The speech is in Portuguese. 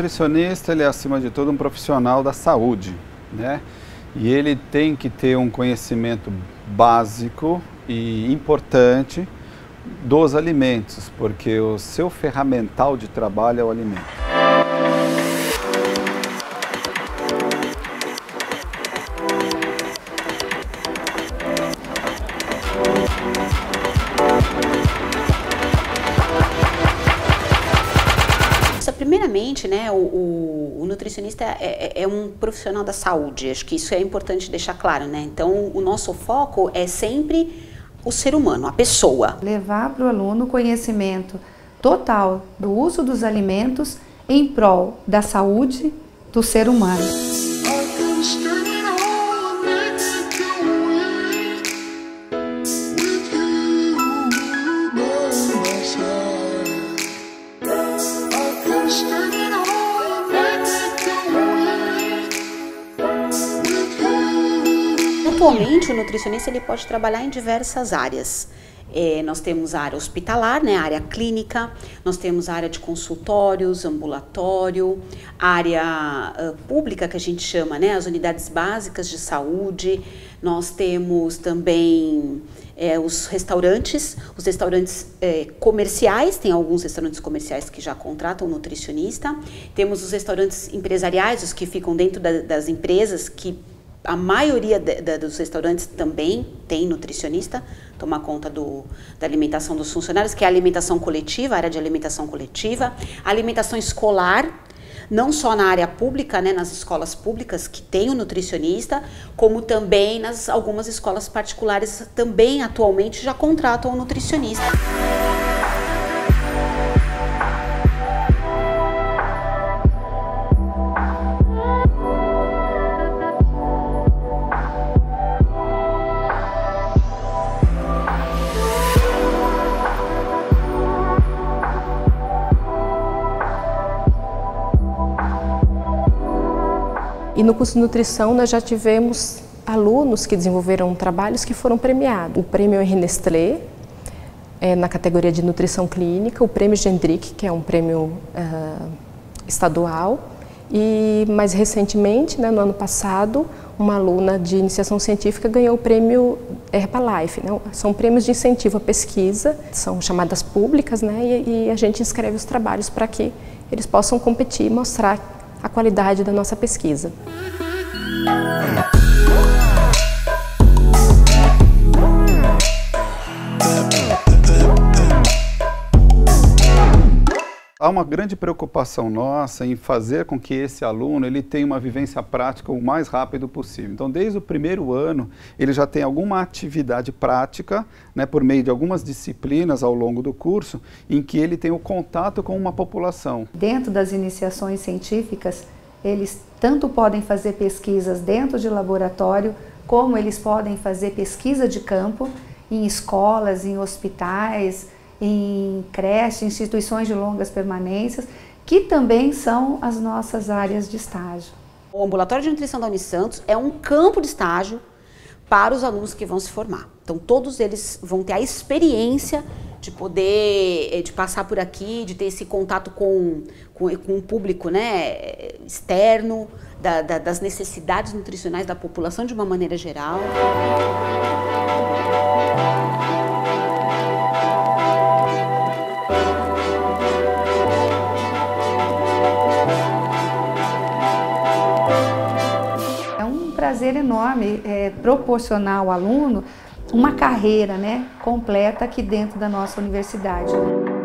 nutricionista, ele é acima de tudo um profissional da saúde, né? E ele tem que ter um conhecimento básico e importante dos alimentos, porque o seu ferramental de trabalho é o alimento. Primeiramente, né, o nutricionista é um profissional da saúde, acho que isso é importante deixar claro, né? Então, o nosso foco é sempre o ser humano, a pessoa. Levar para o aluno o conhecimento total do uso dos alimentos em prol da saúde do ser humano. Atualmente, o nutricionista ele pode trabalhar em diversas áreas. Nós temos a área hospitalar, né, a área clínica, nós temos a área de consultórios, ambulatório, a área pública que a gente chama, né, as unidades básicas de saúde, nós temos também os restaurantes comerciais, tem alguns restaurantes comerciais que já contratam nutricionista, temos os restaurantes empresariais, os que ficam dentro das empresas, que a maioria dos restaurantes também tem nutricionista, tomar conta da alimentação dos funcionários, que é a alimentação coletiva, a área de alimentação coletiva, a alimentação escolar, não só na área pública, né, nas escolas públicas que tem o nutricionista, como também nas algumas escolas particulares também atualmente já contratam o nutricionista. E no curso de nutrição nós já tivemos alunos que desenvolveram trabalhos que foram premiados. O prêmio Henri Nestlé, na categoria de nutrição clínica, o prêmio Gendrick, que é um prêmio estadual, e mais recentemente, né, no ano passado, uma aluna de iniciação científica ganhou o prêmio Herbalife, né? São prêmios de incentivo à pesquisa, são chamadas públicas, né, e a gente inscreve os trabalhos para que eles possam competir e mostrar a qualidade da nossa pesquisa. Há uma grande preocupação nossa em fazer com que esse aluno ele tenha uma vivência prática o mais rápido possível. Então, desde o primeiro ano, ele já tem alguma atividade prática, né, por meio de algumas disciplinas ao longo do curso, em que ele tem o contato com uma população. Dentro das iniciações científicas, eles tanto podem fazer pesquisas dentro de laboratório, como eles podem fazer pesquisa de campo em escolas, em hospitais, em creches, instituições de longas permanências, que também são as nossas áreas de estágio. O Ambulatório de Nutrição da Unisantos é um campo de estágio para os alunos que vão se formar. Então, todos eles vão ter a experiência de poder, de passar por aqui, de ter esse contato com o público, né, externo, das necessidades nutricionais da população de uma maneira geral. É um prazer enorme proporcionar ao aluno uma carreira, né, completa aqui dentro da nossa universidade.